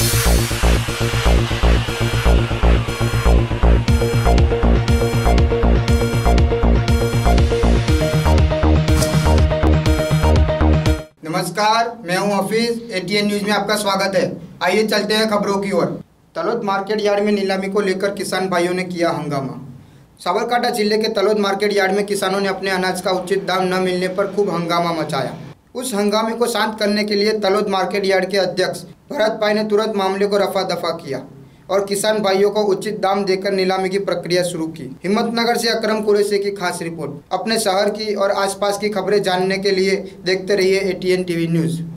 नमस्कार, मैं हूं हफीज। एटीएन न्यूज में आपका स्वागत है। आइए चलते हैं खबरों की ओर। तलोद मार्केट यार्ड में नीलामी को लेकर किसान भाइयों ने किया हंगामा। साबरकांठा जिले के तलोद मार्केट यार्ड में किसानों ने अपने अनाज का उचित दाम न मिलने पर खूब हंगामा मचाया। उस हंगामे को शांत करने के लिए तलोद मार्केट यार्ड के अध्यक्ष भरत भाई ने तुरंत मामले को रफा दफा किया और किसान भाइयों को उचित दाम देकर नीलामी की प्रक्रिया शुरू की। हिम्मतनगर से अकरम कुरैशी की खास रिपोर्ट। अपने शहर की और आसपास की खबरें जानने के लिए देखते रहिए एटीएन टीवी न्यूज।